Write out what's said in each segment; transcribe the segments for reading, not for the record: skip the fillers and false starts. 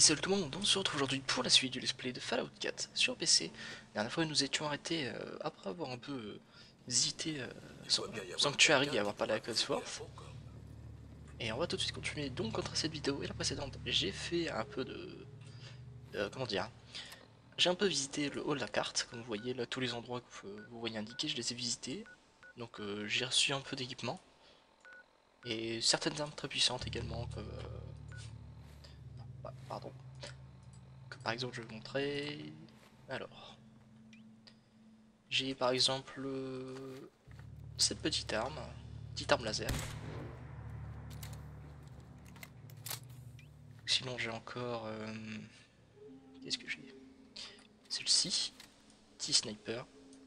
salut tout le monde, on se retrouve aujourd'hui pour la suite du let's play de Fallout 4 sur PC. La dernière fois nous nous étions arrêtés après avoir un peu visité Sanctuary et avoir parlé à Codsworth. Et on va tout de suite continuer donc contre cette vidéo et la précédente. J'ai fait un peu comment dire, j'ai un peu visité le haut de la carte, comme vous voyez là tous les endroits que vous voyez indiqués, je les ai visités. Donc j'ai reçu un peu d'équipement. Et certaines armes très puissantes également, comme... pardon. Que par exemple je vais vous montrer... Alors... J'ai par exemple cette petite arme laser. Sinon j'ai encore... qu'est-ce que j'ai? Celle-ci, petit sniper.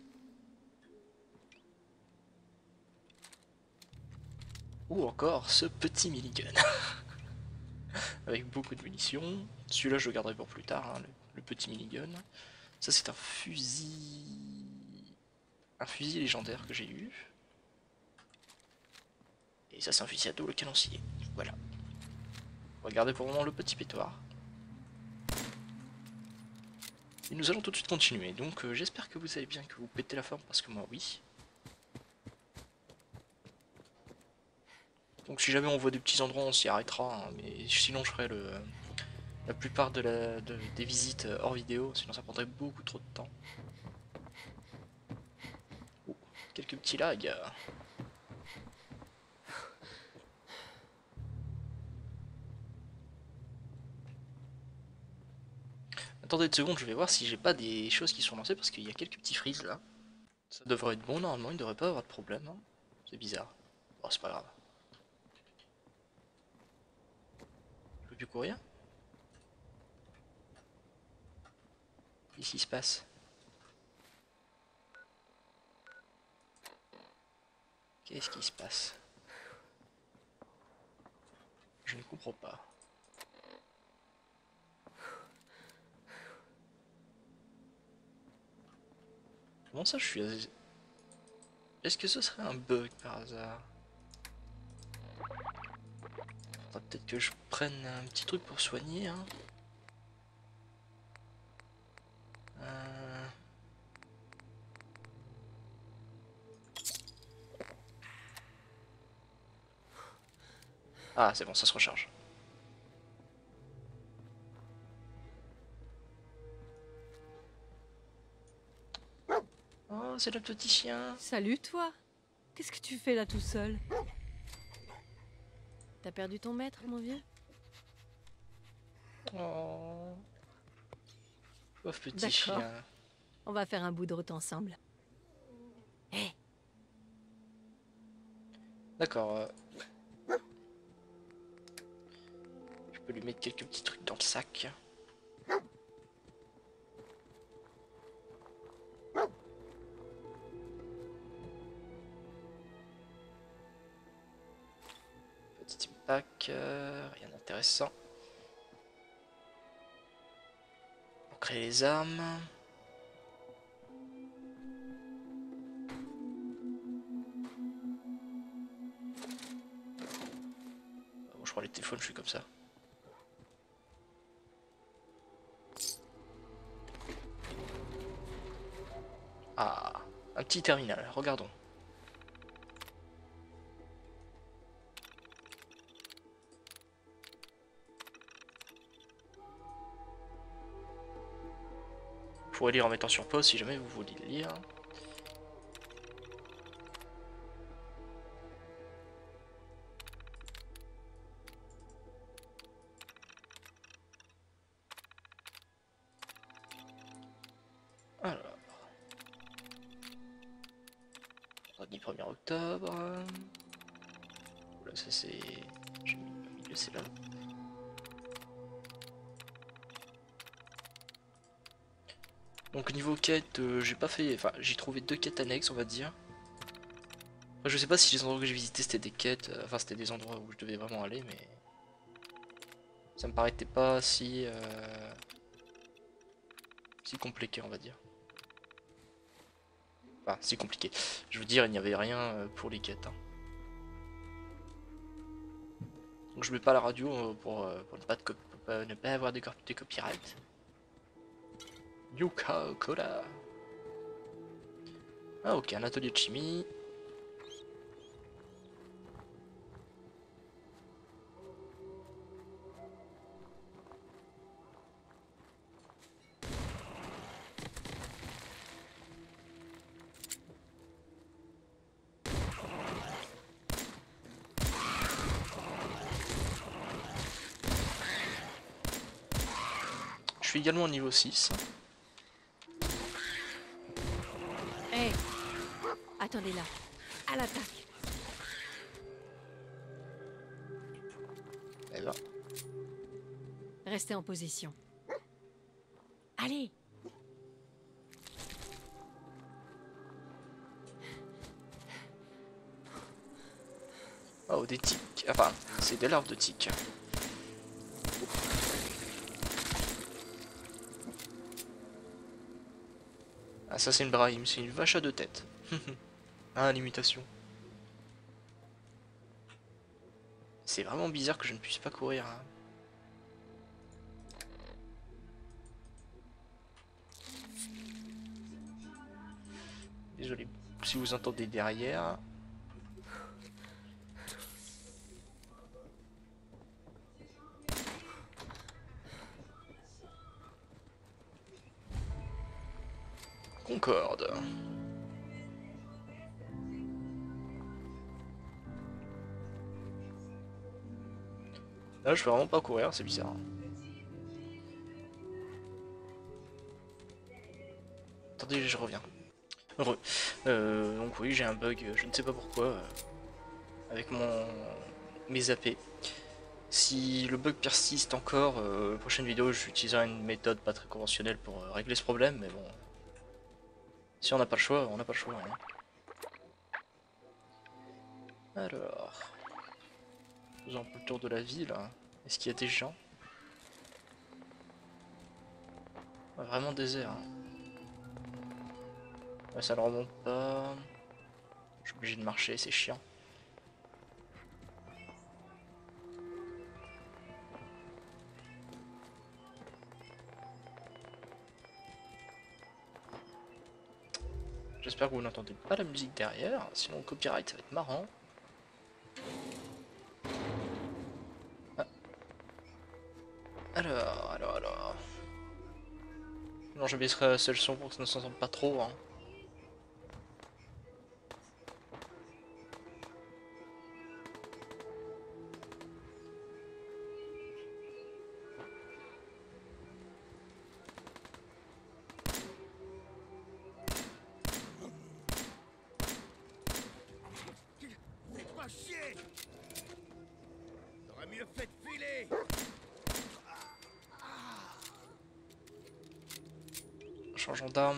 Ou encore ce petit minigun. Avec beaucoup de munitions. Celui-là je le garderai pour plus tard, hein, le petit minigun. Ça c'est un fusil... Un fusil légendaire que j'ai eu. Et ça c'est un fusil à double canoncier. Voilà. On va garder pour le moment le petit pétoire. Et nous allons tout de suite continuer, donc j'espère que vous allez bien, que vous pétez la forme, parce que moi oui. Donc si jamais on voit des petits endroits on s'y arrêtera, hein, mais sinon je ferai la plupart des visites hors vidéo, sinon ça prendrait beaucoup trop de temps. Oh, quelques petits lags. Attendez une seconde, je vais voir si j'ai pas des choses qui sont lancées, parce qu'il y a quelques petits freezes là. Ça devrait être bon normalement, il ne devrait pas avoir de problème. Hein. C'est bizarre. Bon, c'est pas grave. Je peux plus courir? Qu'est-ce qui se passe? Qu'est-ce qui se passe? Je ne comprends pas. Comment ça je suis... Est-ce que ce serait un bug par hasard? Faudra peut-être que je prenne un petit truc pour soigner, hein. Euh, Ah, c'est bon, ça se recharge. Oh, c'est le petit chien. Salut toi. Qu'est-ce que tu fais là tout seul? T'as perdu ton maître, mon vieux? Oh, pauvre petit D'accord. chien. On va faire un bout de route ensemble. Hé, D'accord. Je peux lui mettre quelques petits trucs dans le sac. Petit pack, rien d'intéressant. Pour créer les armes. Bon, je crois les téléphones, je suis comme ça. Ah, un petit terminal, regardons. Vous pourrez lire en mettant sur pause si jamais vous voulez le lire. Alors, mardi 1er octobre. Oula, ça c'est... J'ai mis au milieu, c'est là. Donc niveau quête, j'ai pas fait... Enfin, j'ai trouvé 2 quêtes annexes, on va dire. Enfin, je sais pas si les endroits que j'ai visités c'était des quêtes... Enfin, c'était des endroits où je devais vraiment aller, mais... Ça me paraissait pas si... si compliqué, on va dire. Enfin, si compliqué. Je veux dire, il n'y avait rien pour les quêtes. Hein. Donc je mets pas la radio pour ne pas ne pas avoir des copyrights. Yuka Cola. Ah ok, un atelier de chimie. Je suis également au niveau 6. Hé, attendez là. À l'attaque. Eh ben. Restez en position. Allez. Oh, des tiques. Enfin, c'est des larves de tiques. Ah, ça c'est une Brahim, c'est une vache à deux têtes. Ah, l'imitation. C'est vraiment bizarre que je ne puisse pas courir. Hein. Désolé si vous entendez derrière. Concorde. Là, je peux vraiment pas courir, c'est bizarre. Attendez, je reviens. Heureux. Donc oui, j'ai un bug, je ne sais pas pourquoi, avec mes AP. Si le bug persiste encore, la prochaine vidéo, j'utiliserai une méthode pas très conventionnelle pour régler ce problème, mais bon. Si on n'a pas le choix, on n'a pas le choix. Hein. Alors, faisons un peu le tour de la ville. Est-ce qu'il y a des gens? Ouais, vraiment désert. Hein. Ouais, ça ne remonte pas. Je suis obligé de marcher, c'est chiant. J'espère que vous n'entendez pas la musique derrière, sinon le copyright ça va être marrant. Ah. Alors. Non, je baisserai ce son pour que ça ne s'entende pas trop. Hein. Faites pas chier! T'aurais mieux fait de filer! Changeons d'arme.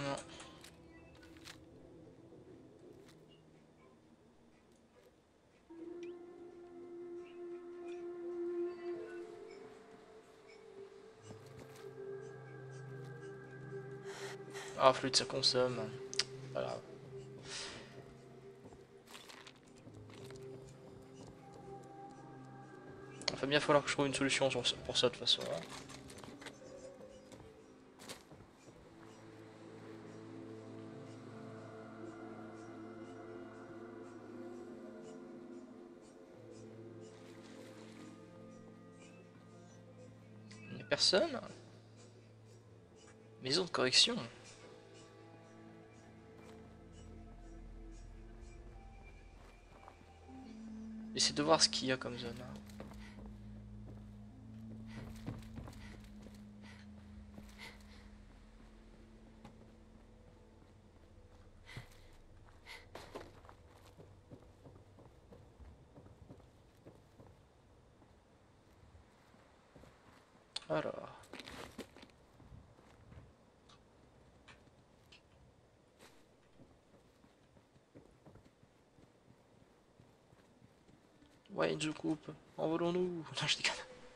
Ah, flûte, ça consomme. Voilà. Il va bien falloir que je trouve une solution pour ça de toute façon. Hein. Il n'y a personne. Maison de correction. J'essaie de voir ce qu'il y a comme zone. Hein. Alors. Ouais, je coupe. Envolons-nous. Non, je déconne.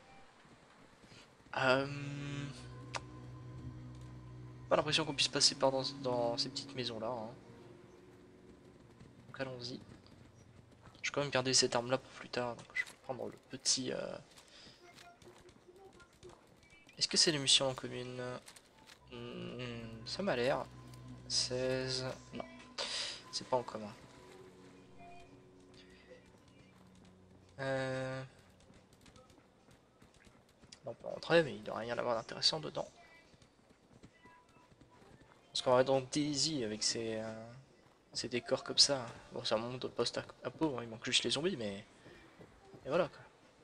Pas l'impression qu'on puisse passer par dans ces petites maisons là. Hein. Donc allons-y. Je vais quand même garder cette arme là pour plus tard. Donc je vais prendre le petit. Est-ce que c'est les missions en commune? Ça m'a l'air. 16... Non, c'est pas en commun. On peut rentrer, mais il doit rien avoir d'intéressant dedans. Parce qu'on va dans Daisy avec ses décors comme ça. Bon, c'est un monde post-apo, hein, il manque juste les zombies, mais... Et voilà, quoi.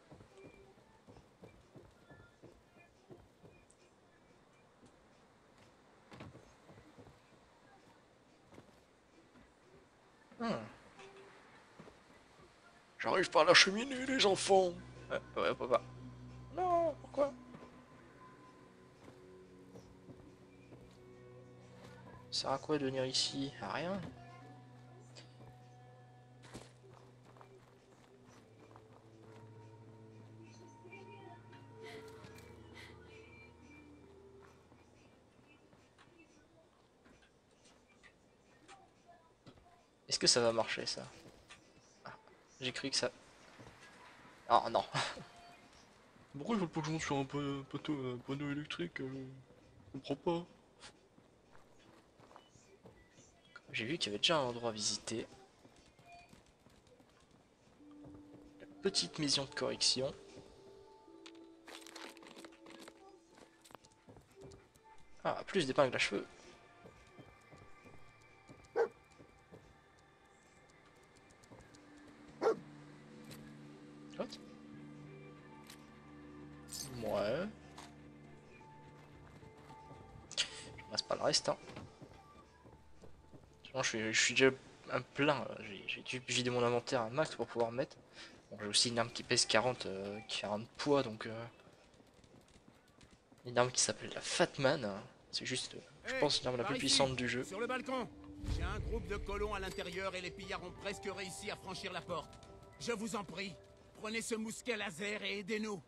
J'arrive par la cheminée, les enfants. Ouais, papa. Non, pourquoi? Ça sert à quoi de venir ici? À rien. Est-ce que ça va marcher, ça? Ah, j'ai cru que ça... Oh non. Pourquoi il faut pas que je monte sur un panneau électrique? Je comprends pas. J'ai vu qu'il y avait déjà un endroit à visiter. La petite maison de correction. Ah, plus d'épingles à cheveux. What? Ouais. Je ramasse pas le reste, hein. Sinon, je suis déjà un plein. J'ai dû vider mon inventaire à max pour pouvoir mettre. Bon, j'ai aussi une arme qui pèse 40 poids, donc... Une arme qui s'appelle la Fatman. C'est juste, je pense, l'arme la plus puissante du jeu. Sur le balcon. J'ai un groupe de colons à l'intérieur et les pillards ont presque réussi à franchir la porte. Je vous en prie, prenez ce mousquet laser et aidez-nous.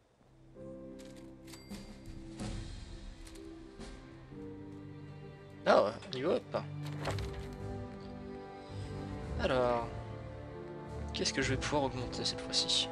Ah ouais, on y va, hop. Alors, qu'est-ce que je vais pouvoir augmenter cette fois-ci?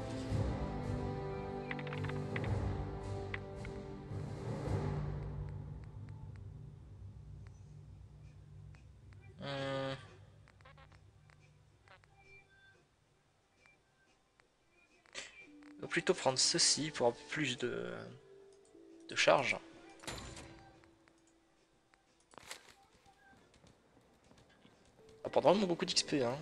On va plutôt prendre ceci pour avoir plus de charge. Ça prend vraiment beaucoup d'XP, hein.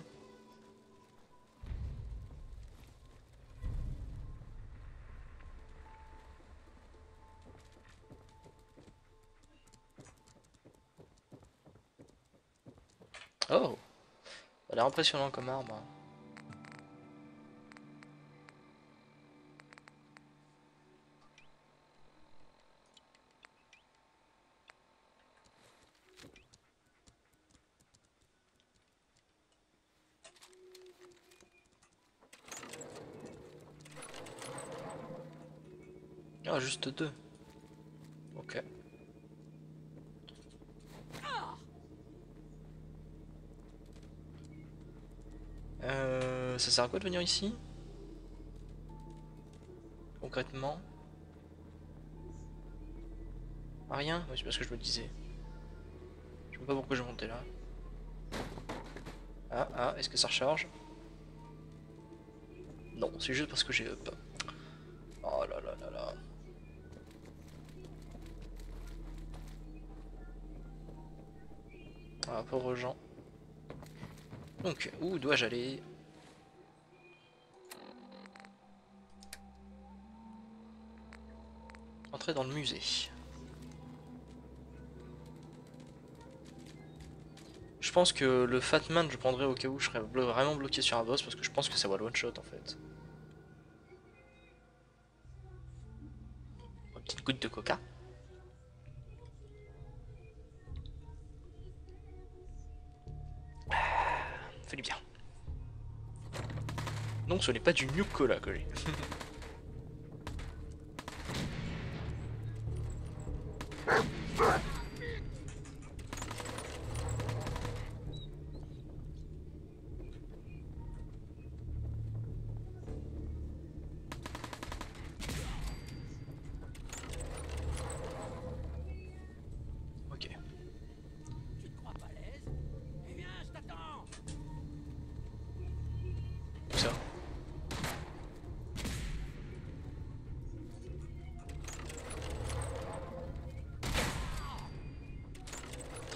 Oh, ça a l'air impressionnant comme arme, hein. Ah, juste deux. Ok. Ça sert à quoi de venir ici? Concrètement? À rien? Oui, c'est parce que je me disais. Je sais pas pourquoi je montais là. Ah, est-ce que ça recharge? Non, c'est juste parce que j'ai up. Oh là là là là. Ah, pauvres gens. Donc, où dois-je aller? Entrer dans le musée. Je pense que le Fatman je prendrais au cas où je serais vraiment bloqué sur un boss parce que je pense que ça va le one shot en fait. Une petite goutte de coca. Fait du bien. Non, ce n'est pas du New Cola que j'ai.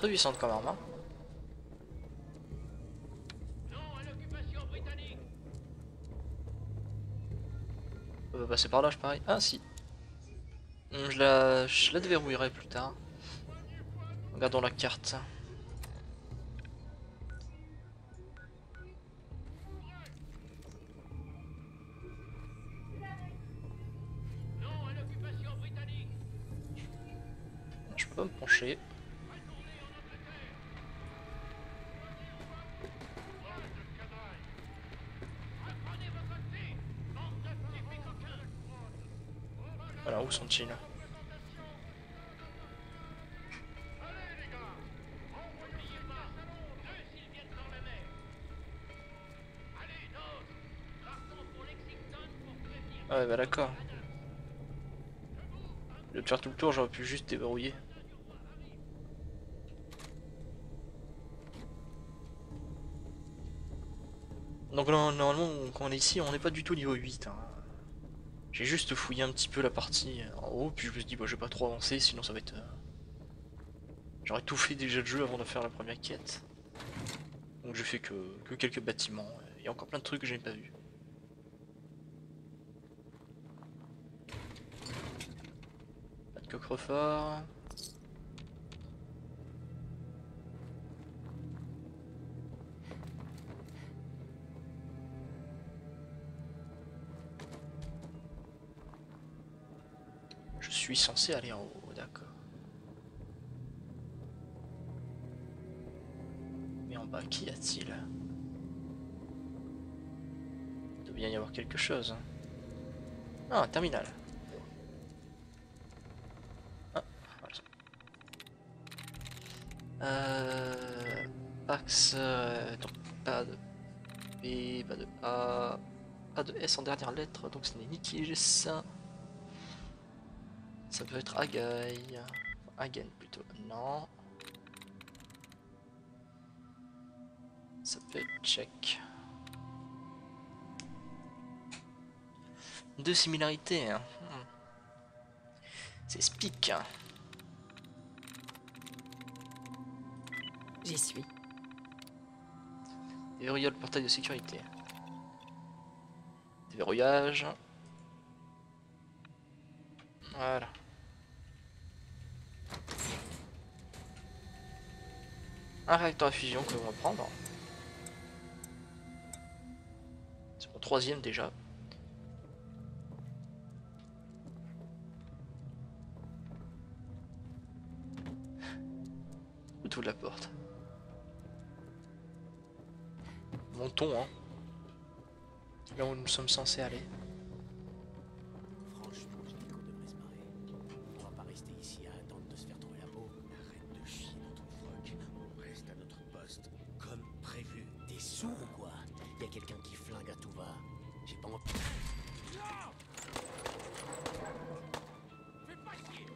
très puissante comme arme. Hein. On va passer par là, je parie. Ah si. Je la déverrouillerai plus tard. Regardons la carte. Je peux pas me pencher. Voilà, où sont-ils? Ah ouais bah d'accord. Au lieu de faire tout le tour, j'aurais pu juste déverrouiller. Donc normalement, quand on est ici, on n'est pas du tout niveau 8. Hein. J'ai juste fouillé un petit peu la partie en haut, puis je me suis dit, bah, je vais pas trop avancer, sinon ça va être... J'aurais tout fait déjà de jeu avant de faire la première quête. Donc j'ai fait que quelques bâtiments. Il y a encore plein de trucs que j'ai pas vu. Pas de coffre-fort. Je suis censé aller en haut, d'accord. Mais en bas, qu'y a-t-il? Il doit bien y avoir quelque chose. Ah, un terminal. Ah, voilà. Axe, donc pas de B, pas de A, pas de S en dernière lettre, donc ce n'est ni qui j'ai ça. Ça peut être Agai, Hagen plutôt, non. Ça peut être check. Deux similarités, hein. C'est Speak. J'y suis. Déverrouiller le portail de sécurité. Déverrouillage. Voilà. Un réacteur à fusion que l'on va prendre. C'est mon troisième déjà. Où la porte? Montons, hein. Là où nous sommes censés aller. Franchement, je dis qu'on devrait se marrer. On va pas rester ici à attendre de se faire trouver la peau. Arrête de chier dans ton froc. On reste à notre poste, comme prévu. T'es sourd ou quoi? Y a quelqu'un qui flingue à tout va. J'ai pas envie. Fais pas chier.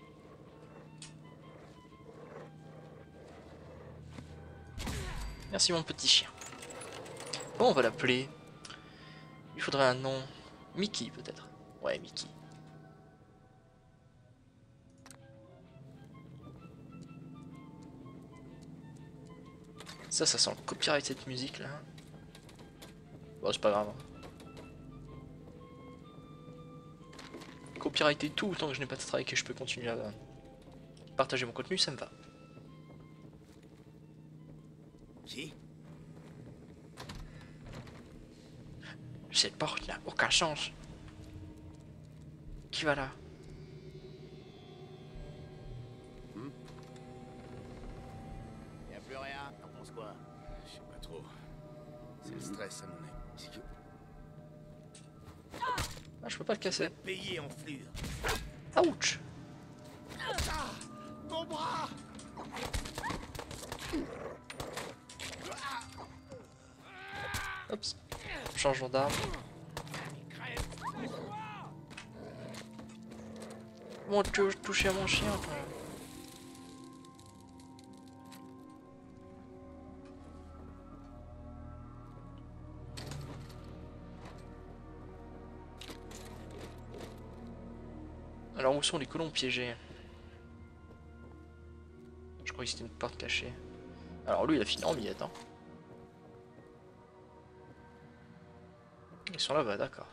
Merci mon petit chien. Bon, on va l'appeler. Il faudrait un nom. Mickey peut-être. Ouais, Mickey. Ça sent le copyright cette musique là. Bon, c'est pas grave. Copyrighter tout tant que je n'ai pas de strike et je peux continuer à partager mon contenu, ça me va. Si. Cette porte n'a aucun sens. Qui va là? Y'a plus rien. T'en penses quoi? Je sais pas trop. C'est le stress à mon avis. C'est que Ah, je peux pas le casser. payer en flux. Ouch. Mon bras. Oups. Changeons d'arme. Bon, tu veux toucher à mon chien quand même. Alors où sont les colons piégés? Je crois oui, c'était une porte cachée. Alors lui, il a fini en miettes, hein. Ils sont là-bas, d'accord.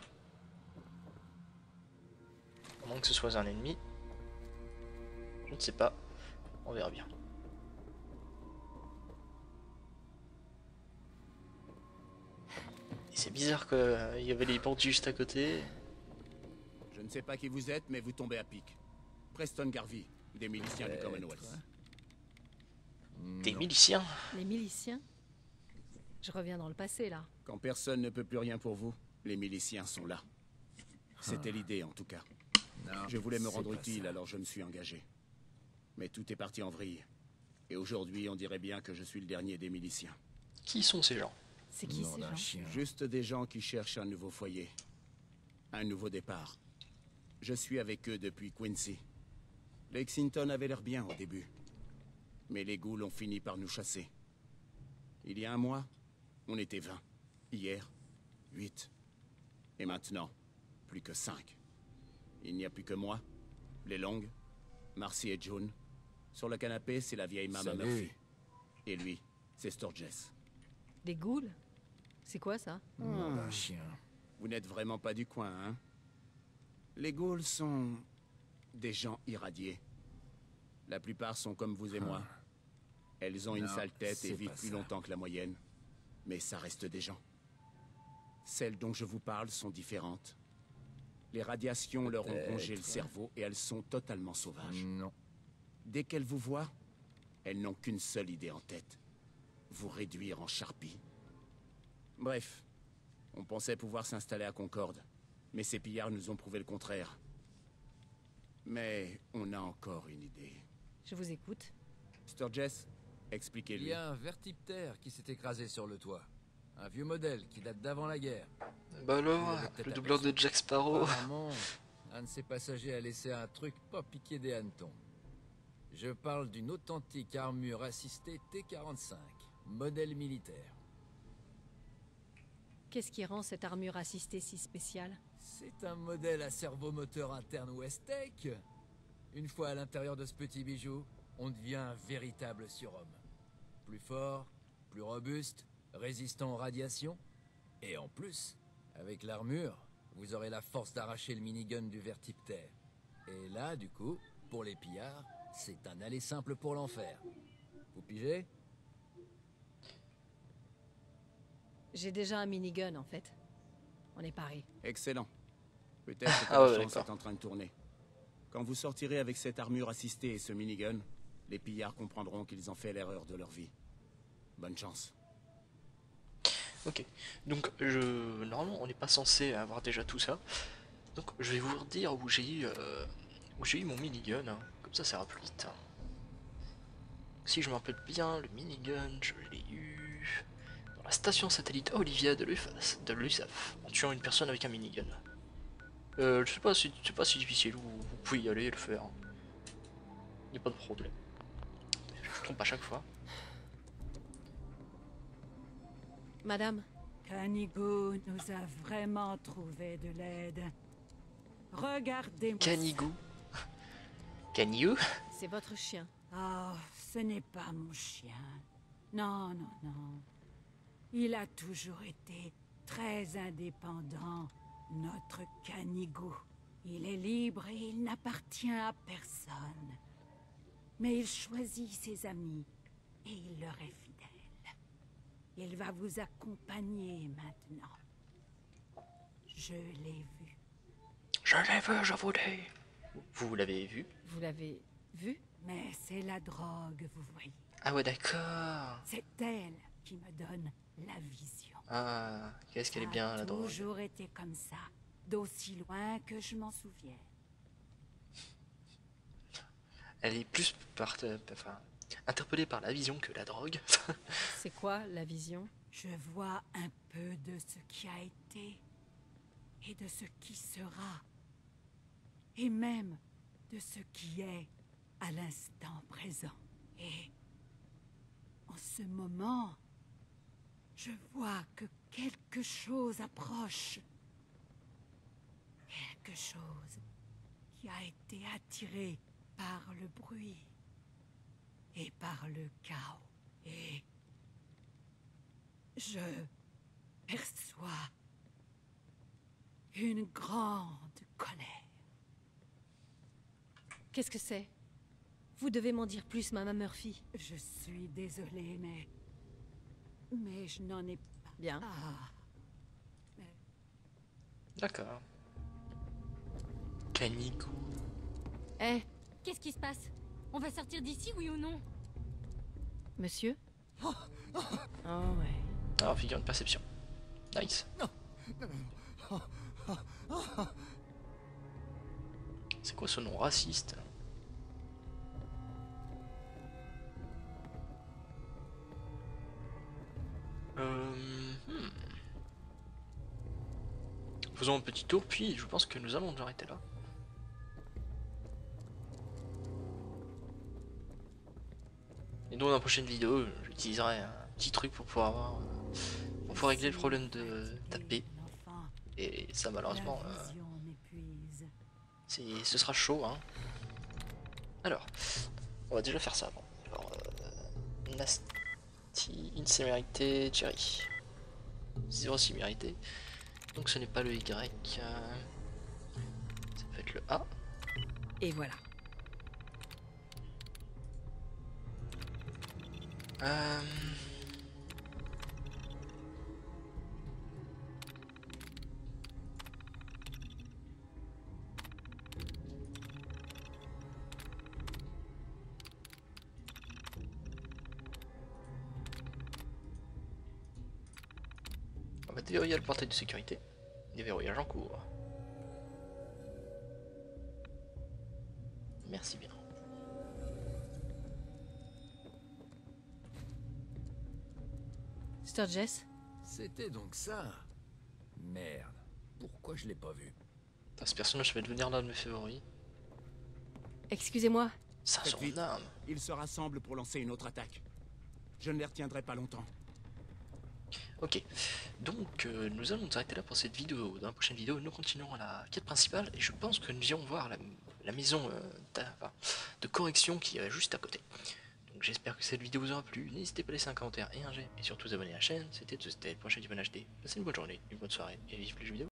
À moins que ce soit un ennemi. Je ne sais pas. On verra bien. Et c'est bizarre qu'il y avait les bandits juste à côté. Je ne sais pas qui vous êtes, mais vous tombez à pic. Preston Garvey, des miliciens du Commonwealth. Des miliciens. Les miliciens? Je reviens dans le passé, là. Quand personne ne peut plus rien pour vous, les miliciens sont là. C'était l'idée, en tout cas. Non, Je voulais me c'est rendre pas utile, ça. alors je me suis engagé. Mais tout est parti en vrille. Et aujourd'hui, on dirait bien que je suis le dernier des miliciens. Qui sont ces gens? C'est qui Nom ces d'un gens? chien. Juste des gens qui cherchent un nouveau foyer. Un nouveau départ. Je suis avec eux depuis Quincy. Lexington avait l'air bien au début. Mais les ghouls ont fini par nous chasser. Il y a un mois, on était 20. Hier, 8. Et maintenant, plus que 5. Il n'y a plus que moi, les Longs, Marcy et June. Sur le canapé, c'est la vieille Mama Salut. Murphy. Et lui, c'est Sturgess. Des ghouls? C'est quoi, ça? Nom d'un chien. Vous n'êtes vraiment pas du coin, hein? Les ghouls sont des gens irradiés. La plupart sont comme vous et moi. Elles ont une Non, sale tête et c'est vivent pas plus ça. longtemps que la moyenne. Mais ça reste des gens. Celles dont je vous parle sont différentes. Les radiations leur ont rongé le Peut-être. cerveau et elles sont totalement sauvages. Non. Dès qu'elles vous voient, elles n'ont qu'une seule idée en tête. Vous réduire en charpie. Bref, on pensait pouvoir s'installer à Concorde. Mais ces pillards nous ont prouvé le contraire. Mais on a encore une idée. Je vous écoute. Sturgess, Il expliquez-lui. y a un vertiptère qui s'est écrasé sur le toit. Un vieux modèle qui date d'avant la guerre. Bah alors, Vous l'avez peut-être le doubleur de aperçu. Jack Sparrow. Apparemment, un de ses passagers a laissé un truc pas piqué des hannetons. Je parle d'une authentique armure assistée T-45, modèle militaire. Qu'est-ce qui rend cette armure assistée si spéciale? C'est un modèle à servomoteur interne Westech. Une fois à l'intérieur de ce petit bijou, on devient un véritable surhomme. Plus fort, plus robuste, résistant aux radiations. Et en plus, avec l'armure, vous aurez la force d'arracher le minigun du vertiptère. Et là, du coup, pour les pillards, c'est un aller simple pour l'enfer. Vous pigez? J'ai déjà un minigun, en fait. On est pareil. Excellent. Peut-être que Ah ouais, la chance d'accord. est en train de tourner. Quand vous sortirez avec cette armure assistée et ce minigun, les pillards comprendront qu'ils ont fait l'erreur de leur vie. Bonne chance. Ok, donc normalement on n'est pas censé avoir déjà tout ça. Donc je vais vous redire où j'ai eu mon minigun, hein. Comme ça ira plus vite, hein. Si je me rappelle bien, le minigun, je l'ai eu dans la station satellite Olivia de l'USAF, en tuant une personne avec un minigun. Je sais pas si c'est pas si difficile, vous pouvez y aller et le faire. Il n'y a pas de problème. Je me trompe à chaque fois. Madame, Canigou nous a vraiment trouvé de l'aide. Regardez-moi. Canigou. Canigou. c'est votre chien. Oh, ce n'est pas mon chien. Non, non, non. Il a toujours été très indépendant, notre Canigou. Il est libre et il n'appartient à personne. Mais il choisit ses amis et il leur est fidèle. Il va vous accompagner maintenant. Je l'ai vu. Je l'ai vu, je vous dis. Vous l'avez vu? Vous l'avez vu? Mais c'est la drogue, vous voyez. Ah ouais, d'accord. C'est elle qui me donne la vision. Ah, qu'est-ce qu'elle est Ça bien a la drogue. toujours été comme ça, d'aussi loin que je m'en souviens. Elle est plus interpellée par la vision que la drogue. C'est quoi, la vision? Je vois un peu de ce qui a été et de ce qui sera. Et même de ce qui est à l'instant présent. Et en ce moment, je vois que quelque chose approche. Quelque chose qui a été attiré par le bruit. et par le chaos. Et je perçois une grande colère. Qu'est-ce que c'est? Vous devez m'en dire plus, Maman Murphy. Je suis désolée, mais je n'en ai pas. Bien. Ah, D'accord. Canigou. Eh, Qu'est-ce qui se passe? On va sortir d'ici, oui ou non? monsieur? Oh ouais. Alors, figure de perception. Nice. C'est quoi ce nom raciste? Faisons un petit tour, puis je pense que nous allons nous arrêter là. Et donc dans la prochaine vidéo, j'utiliserai un petit truc pour pouvoir avoir, pour pouvoir régler le problème de taper. enfant, Et ça malheureusement, la vision m'épuise. ce sera chaud, hein. Alors, on va déjà faire ça avant. Alors, Nasty, insémérité, Cherry. 0 simérité. Donc ce n'est pas le Y. Ça peut être le A. Et voilà. On va déverrouiller le portail de sécurité. Déverrouillage en cours. Merci bien. Sturgess? C'était donc ça. Merde. Pourquoi je l'ai pas vu? Ce personnage va devenir l'un de mes favoris. Excusez-moi. Ça a Faites son vite. âme. Ils se rassemblent pour lancer une autre attaque. Je ne les retiendrai pas longtemps. Ok, donc nous allons nous arrêter là pour cette vidéo. Dans la prochaine vidéo, nous continuerons la quête principale et je pense que nous irons voir la maison de correction qui est juste à côté. Donc j'espère que cette vidéo vous aura plu. N'hésitez pas à laisser un commentaire et un j'aime et surtout vous abonner à la chaîne. C'était la prochaine du HD. Passez une bonne journée, une bonne soirée et vive les jeux vidéo.